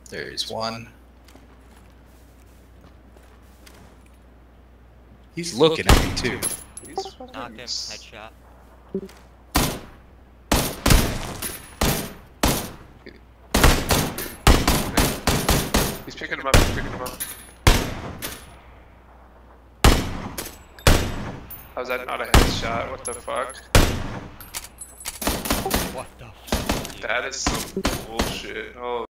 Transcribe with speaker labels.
Speaker 1: There's one. He's looking at me too.
Speaker 2: Knock him, headshot.
Speaker 3: He's picking him up, he's picking him up. How's that not a headshot? What the fuck?
Speaker 2: What the fuck?
Speaker 3: That is some bullshit. Oh.